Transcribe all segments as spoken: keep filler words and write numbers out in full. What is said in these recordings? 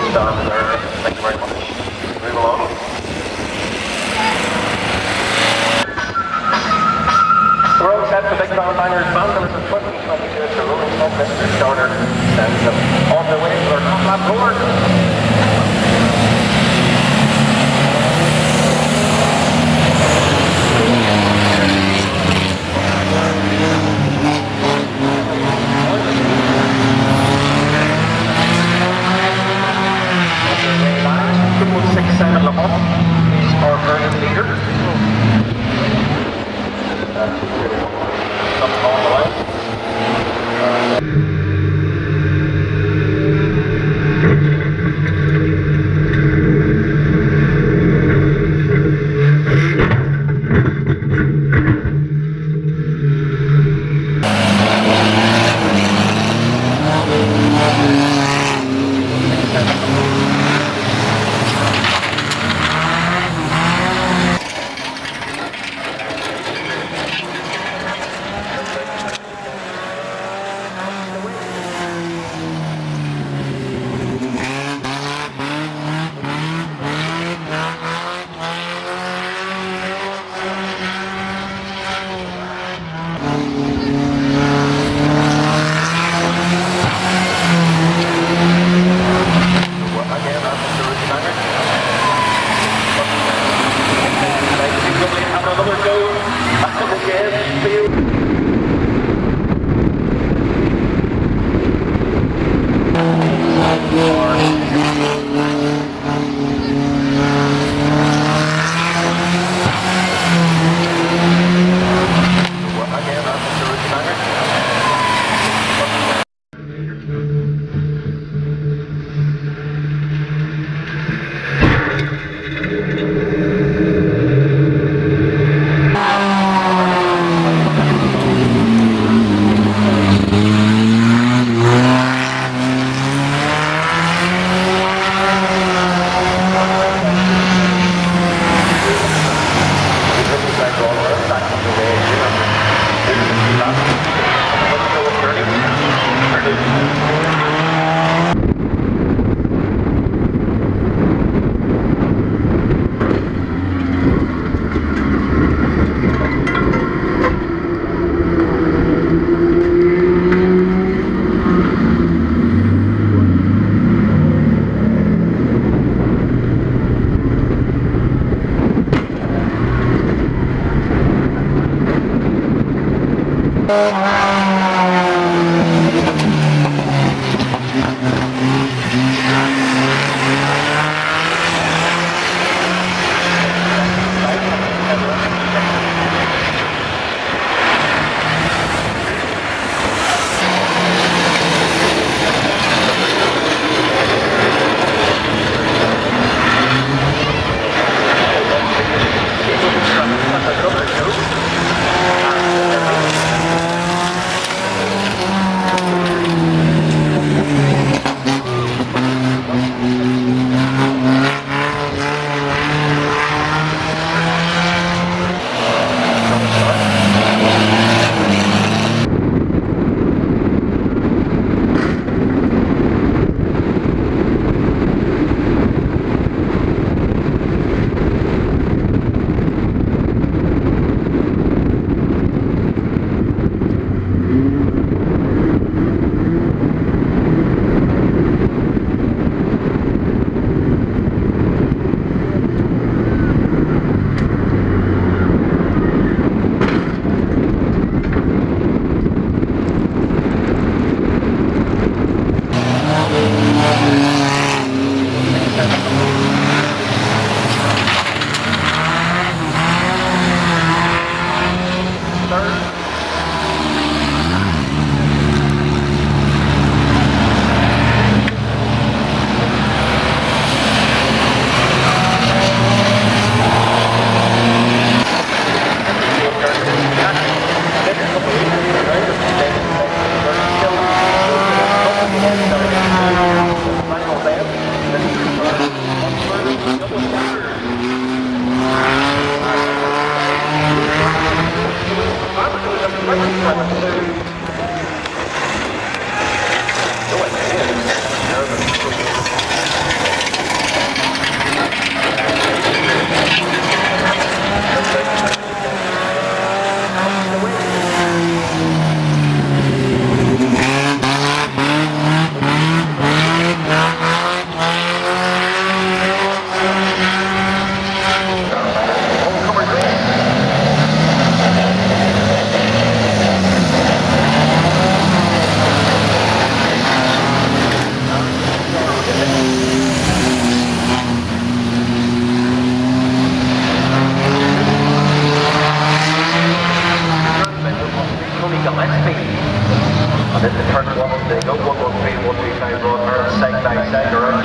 done there. Thank you very much. Move along. We're all set for big combiners. Vandals in twenty twenty-two. It's a rolling small Mister Starter. Sends them on the way to their top lap board. six seven Le Mans is our current leader. That's up on the line.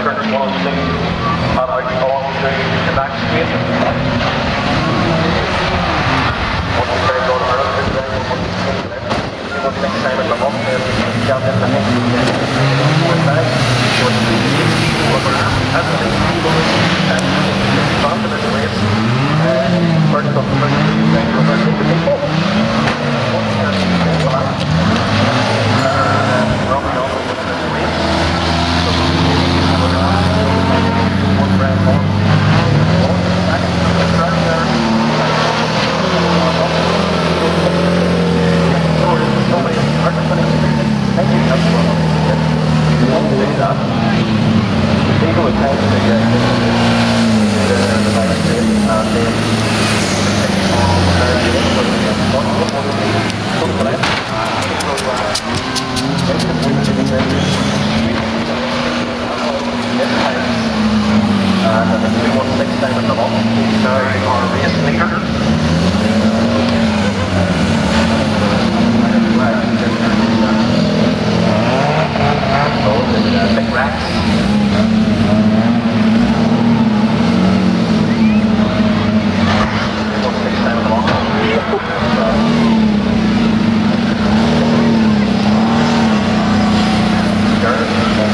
turns one oh six, and out along to the back straight. One is very good around, two is very good, one is very left. You want next time at the hop, then down in the head, one back, one three, one around, and the next two goes, and found the middle race. First of the first three, then go back to the people. One here, one back. And dropping off with the middle race. So one around, one round one, one back, one round there. So it's only hard to finish. Thank you, that's what I'm saying. You want to do that. The people would tend to get the night race and then take on the third race, but we have one more to be put for it. And the three one six time at the moment is now our race leader. So the big racks. three one six time at the moment. Sure.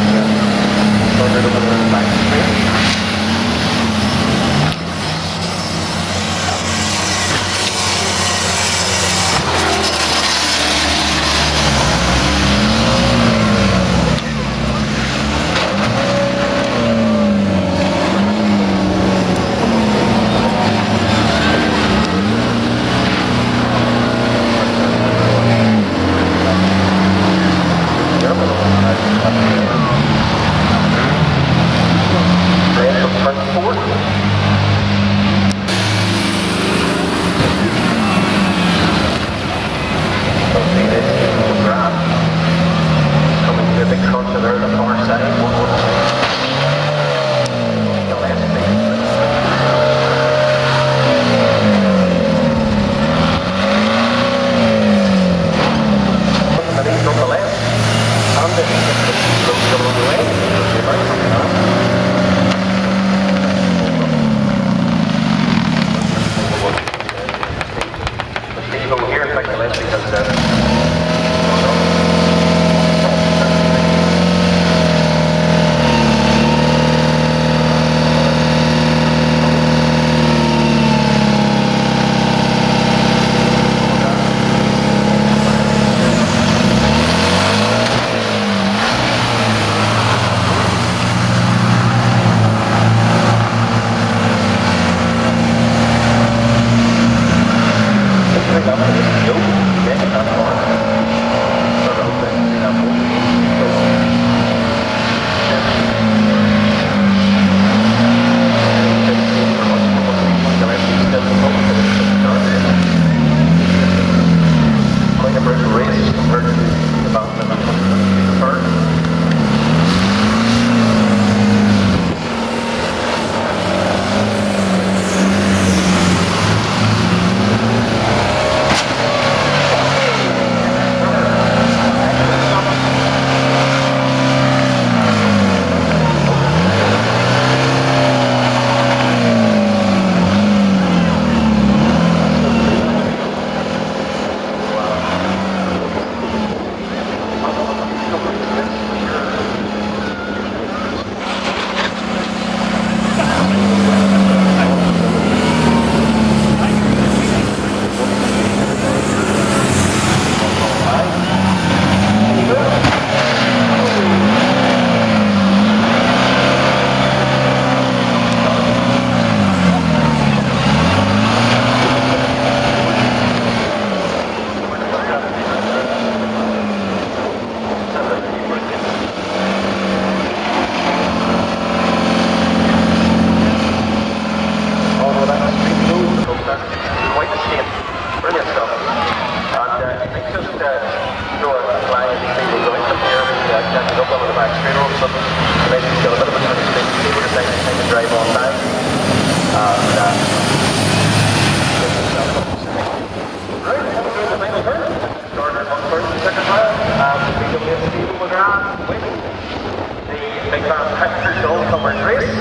covered race.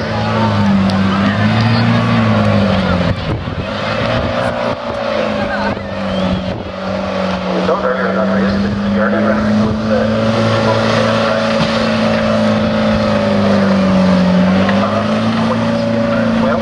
We thought earlier in that race that the journey record was uh, well.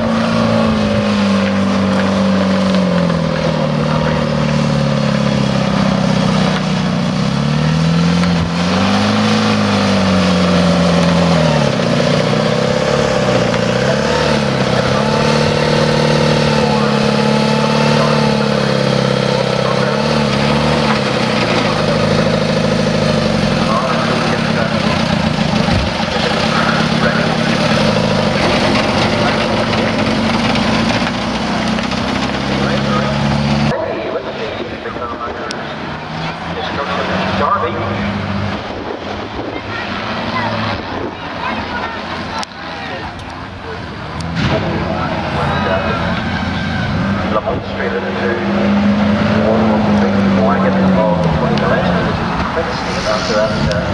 Straight into one of the big wagon of the twenty dimensions. Quite steep after that.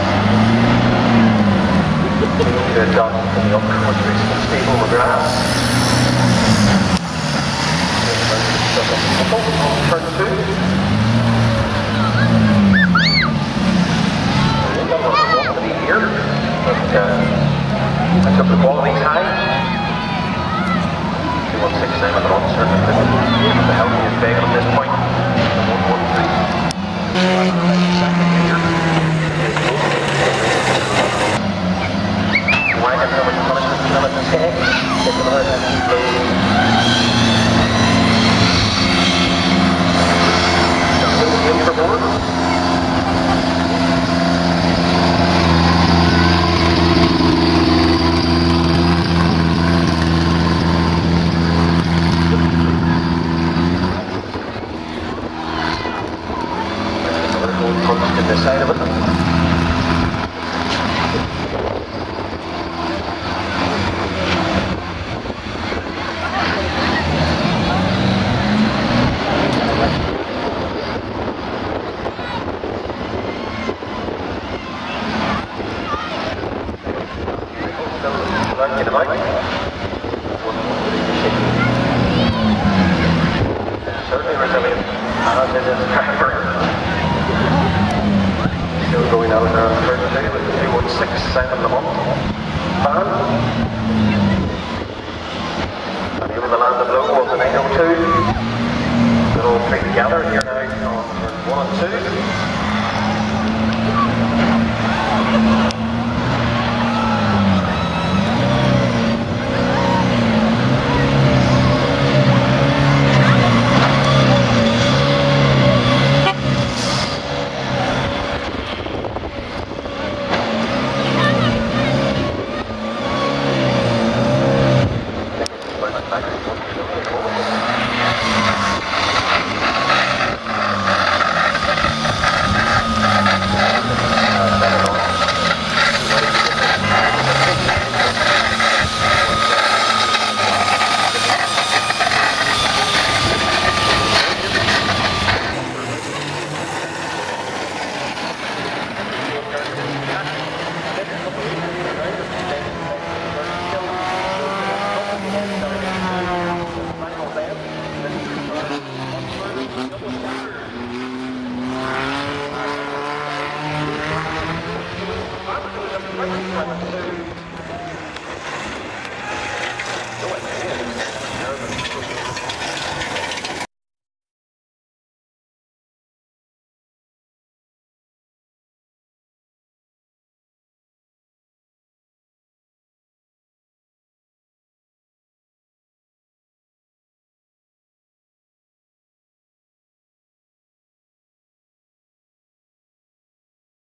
We had done in the up-country stable McGrath. Turn two. I got a lot of quality here, but uh, I took the quality high. one six nine on the run, certainly the healthiest vehicle at this point. one one three. Wagon how much punishment is going to take. Get the other hand blow. Got a little wheel for board. Punch to the side of it. Get him out. Certainly resilient. And it is pepper. Still going out there on Thursday with the two one six seven the month fan. And able to land the blow of the nine oh two. They're all three together here now on turn one and two. Thank you.